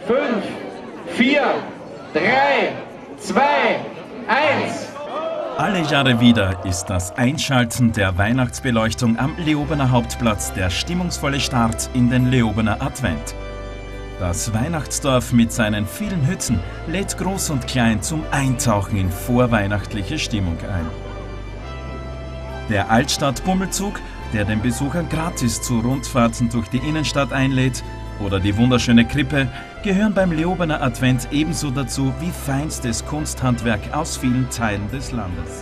5, 4, 3, 2, 1. Alle Jahre wieder ist das Einschalten der Weihnachtsbeleuchtung am Leobener Hauptplatz der stimmungsvolle Start in den Leobener Advent. Das Weihnachtsdorf mit seinen vielen Hütten lädt Groß und Klein zum Eintauchen in vorweihnachtliche Stimmung ein. Der Altstadt-Bummelzug, der den Besuchern gratis zu Rundfahrten durch die Innenstadt einlädt, oder die wunderschöne Krippe, gehören beim Leobener Advent ebenso dazu wie feinstes Kunsthandwerk aus vielen Teilen des Landes.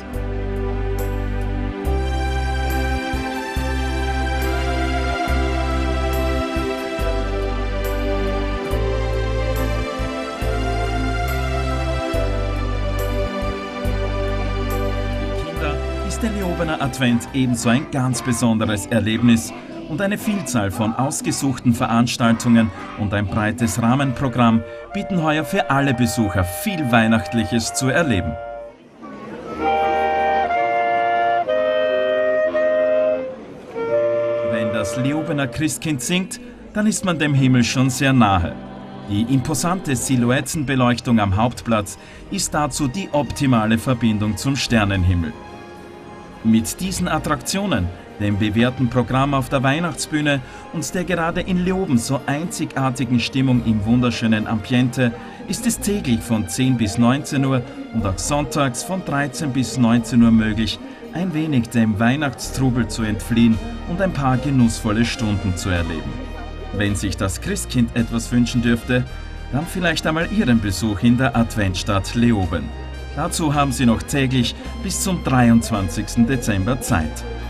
Ist der Leobener Advent ebenso ein ganz besonderes Erlebnis und eine Vielzahl von ausgesuchten Veranstaltungen und ein breites Rahmenprogramm bieten heuer für alle Besucher viel Weihnachtliches zu erleben. Wenn das Leobener Christkind singt, dann ist man dem Himmel schon sehr nahe. Die imposante Silhouettenbeleuchtung am Hauptplatz ist dazu die optimale Verbindung zum Sternenhimmel. Mit diesen Attraktionen, dem bewährten Programm auf der Weihnachtsbühne und der gerade in Leoben so einzigartigen Stimmung im wunderschönen Ambiente ist es täglich von 10 bis 19 Uhr und auch sonntags von 13 bis 19 Uhr möglich, ein wenig dem Weihnachtstrubel zu entfliehen und ein paar genussvolle Stunden zu erleben. Wenn sich das Christkind etwas wünschen dürfte, dann vielleicht einmal Ihren Besuch in der Adventstadt Leoben. Dazu haben Sie noch täglich bis zum 23. Dezember Zeit.